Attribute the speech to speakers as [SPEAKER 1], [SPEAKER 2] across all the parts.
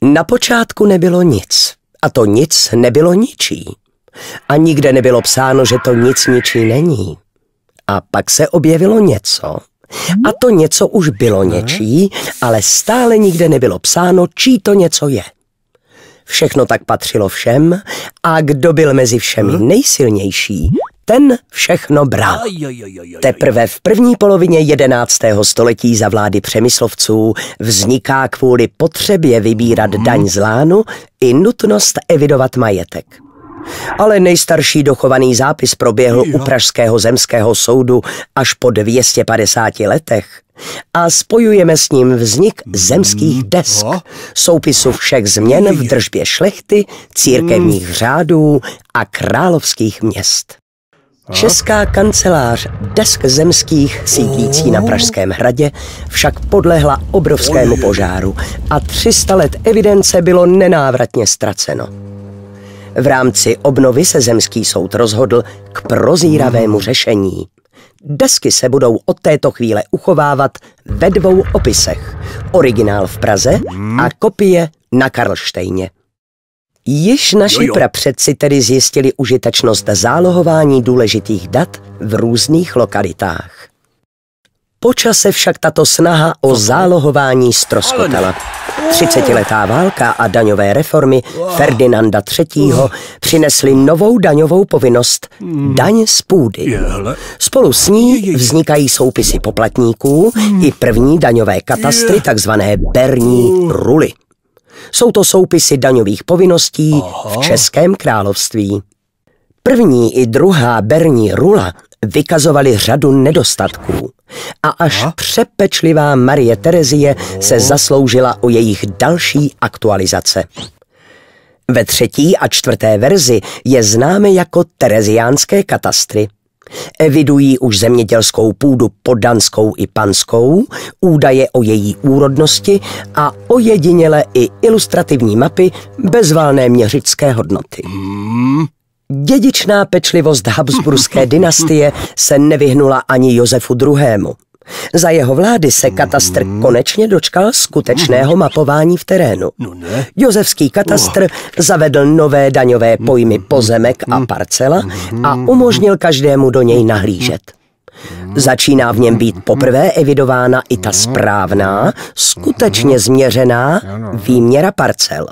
[SPEAKER 1] Na počátku nebylo nic. A to nic nebylo ničí. A nikde nebylo psáno, že to nic ničí není. A pak se objevilo něco. A to něco už bylo něčí, ale stále nikde nebylo psáno, čí to něco je. Všechno tak patřilo všem a kdo byl mezi všemi nejsilnější, ten všechno bral. Teprve v první polovině 11. století za vlády Přemyslovců vzniká kvůli potřebě vybírat daň z lánu i nutnost evidovat majetek. Ale nejstarší dochovaný zápis proběhl u pražského zemského soudu až po 250 letech a spojujeme s ním vznik zemských desk, soupisu všech změn v držbě šlechty, církevních řádů a královských měst. Česká kancelář desk zemských sídlící na Pražském hradě však podlehla obrovskému požáru a 300 let evidence bylo nenávratně ztraceno. V rámci obnovy se zemský soud rozhodl k prozíravému řešení. Desky se budou od této chvíle uchovávat ve 2 opisech. Originál v Praze a kopie na Karlštejně. Již naši prapředci tedy zjistili užitečnost zálohování důležitých dat v různých lokalitách. Po čase však tato snaha o zálohování ztroskotala. 30letá válka a daňové reformy Ferdinanda III. Přinesly novou daňovou povinnost, daň z půdy. Spolu s ní vznikají soupisy poplatníků i první daňové katastry, takzvané berní ruly. Jsou to soupisy daňových povinností v Českém království. První i druhá berní rula vykazovaly řadu nedostatků a až přepečlivá Marie Terezie se zasloužila o jejich další aktualizace. Ve 3. a 4. verzi je známe jako tereziánské katastry. Evidují už zemědělskou půdu poddanskou i panskou, údaje o její úrodnosti a ojediněle i ilustrativní mapy bez valné měřické hodnoty. Dědičná pečlivost habsburské dynastie se nevyhnula ani Josefu II. Za jeho vlády se katastr konečně dočkal skutečného mapování v terénu. Josefský katastr zavedl nové daňové pojmy pozemek a parcela a umožnil každému do něj nahlížet. Začíná v něm být poprvé evidována i ta správná, skutečně změřená výměra parcel.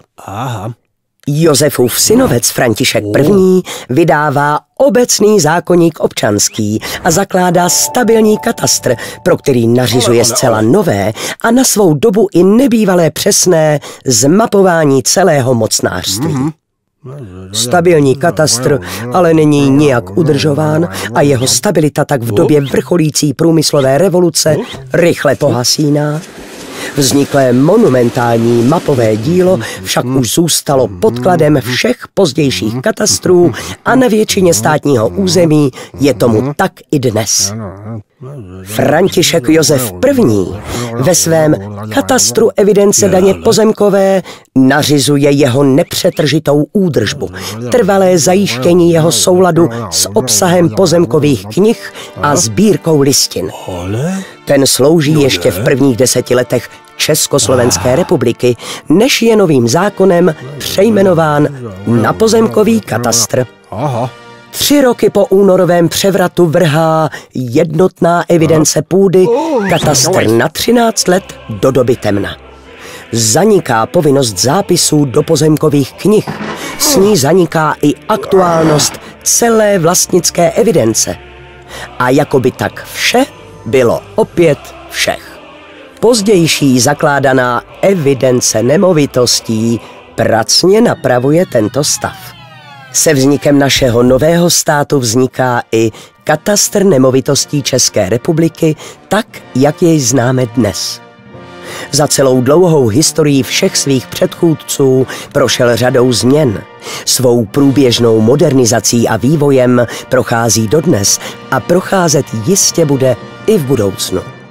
[SPEAKER 1] Josefův synovec František I. vydává obecný zákoník občanský a zakládá stabilní katastr, pro který nařizuje zcela nové a na svou dobu i nebývalé přesné zmapování celého mocnářství. Stabilní katastr ale není nijak udržován a jeho stabilita tak v době vrcholící průmyslové revoluce rychle pohasíná. Vzniklé monumentální mapové dílo však už zůstalo podkladem všech pozdějších katastrů a na většině státního území je tomu tak i dnes. František Josef I. ve svém katastru evidence daně pozemkové nařizuje jeho nepřetržitou údržbu, trvalé zajištění jeho souladu s obsahem pozemkových knih a sbírkou listin. Ten slouží ještě v prvních 10 letech Československé republiky, než je novým zákonem přejmenován na pozemkový katastr. 3 roky po únorovém převratu vrhá jednotná evidence půdy katastr na 13 let do doby temna. Zaniká povinnost zápisů do pozemkových knih. S ní zaniká i aktuálnost celé vlastnické evidence. A jakoby tak vše bylo opět všech. Pozdější zakládaná evidence nemovitostí pracně napravuje tento stav. Se vznikem našeho nového státu vzniká i katastr nemovitostí České republiky, tak, jak jej známe dnes. Za celou dlouhou historii všech svých předchůdců prošel řadou změn. Svou průběžnou modernizací a vývojem prochází dodnes a procházet jistě bude i v budoucnu.